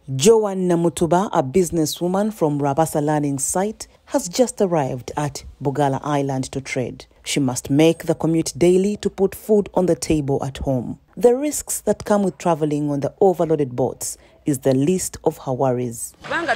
Joanna Mutuba, a businesswoman from Rabasa Learning Site, has just arrived at Bugala Island to trade. She must make the commute daily to put food on the table at home. The risks that come with traveling on the overloaded boats is the least of her worries. We are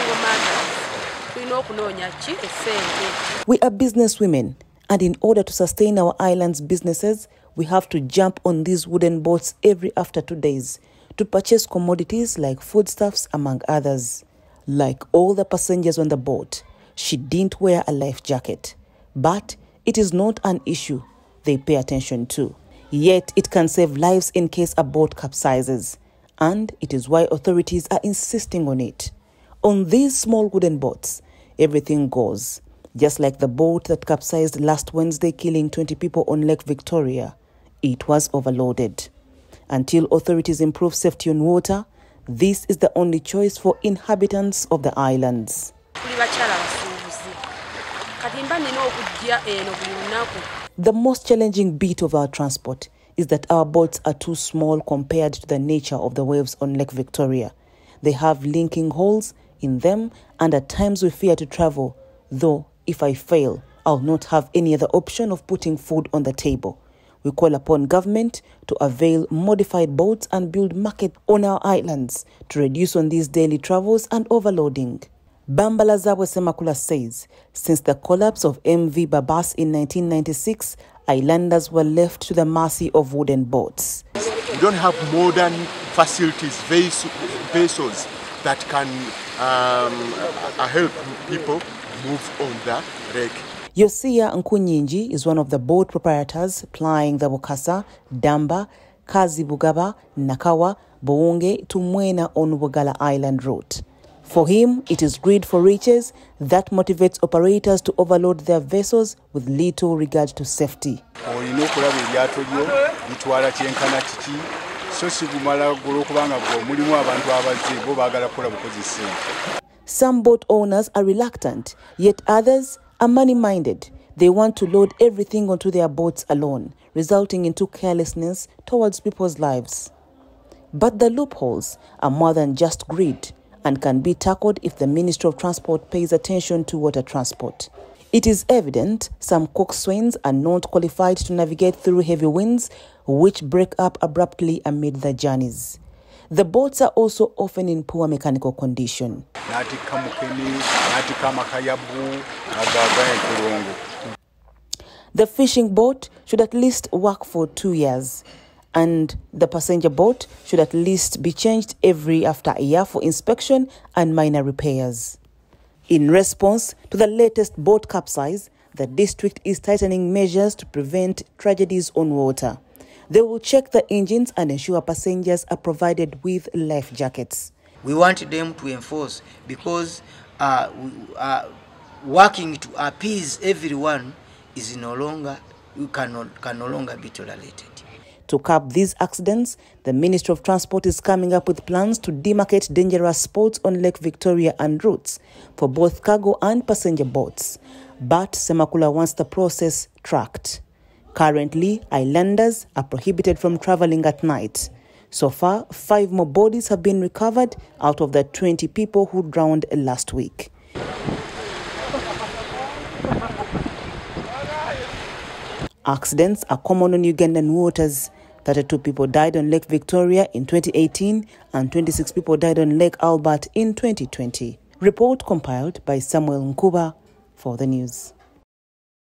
businesswomen, and in order to sustain our island's businesses, we have to jump on these wooden boats every after 2 days to purchase commodities like foodstuffs, among others. Like all the passengers on the boat, she didn't wear a life jacket. But it is not an issue they pay attention to. Yet it can save lives in case a boat capsizes. And it is why authorities are insisting on it. On these small wooden boats, everything goes. Just like the boat that capsized last Wednesday, killing 20 people on Lake Victoria. It was overloaded. Until authorities improve safety on water, this is the only choice for inhabitants of the islands. The most challenging bit of our transport is that our boats are too small compared to the nature of the waves on Lake Victoria. They have linking holes in them, and at times we fear to travel, though if I fail, I'll not have any other option of putting food on the table. We call upon government to avail modified boats and build market on our islands to reduce on these daily travels and overloading. Bambala Zabwe Semakula says, since the collapse of MV Babas in 1996, islanders were left to the mercy of wooden boats. We don't have modern facilities, vessels that can help people move on the lake. Yosia Nkunyinji is one of the boat proprietors plying the Bukasa, Damba, Kazi Bugaba, Nakawa, Boonge to Mwena on Bugala Island route. For him, it is greed for riches that motivates operators to overload their vessels with little regard to safety. Some boat owners are reluctant, yet others are money-minded. They want to load everything onto their boats alone, resulting into carelessness towards people's lives. But the loopholes are more than just greed and can be tackled if the Ministry of Transport pays attention to water transport. It is evident some coxswains are not qualified to navigate through heavy winds, which break up abruptly amid the journeys. The boats are also often in poor mechanical condition. The fishing boat should at least work for 2 years, and the passenger boat should at least be changed every after a year for inspection and minor repairs. In response to the latest boat capsize, the district is tightening measures to prevent tragedies on water. They will check the engines and ensure passengers are provided with life jackets. We want them to enforce because working to appease everyone is can no longer be tolerated. To curb these accidents, the Ministry of Transport is coming up with plans to demarcate dangerous spots on Lake Victoria and routes for both cargo and passenger boats. But Semakula wants the process tracked. Currently, islanders are prohibited from traveling at night. So far, 5 more bodies have been recovered out of the 20 people who drowned last week. Accidents are common on Ugandan waters. 32 people died on Lake Victoria in 2018 and 26 people died on Lake Albert in 2020. Report compiled by Samuel Nkuba for the news.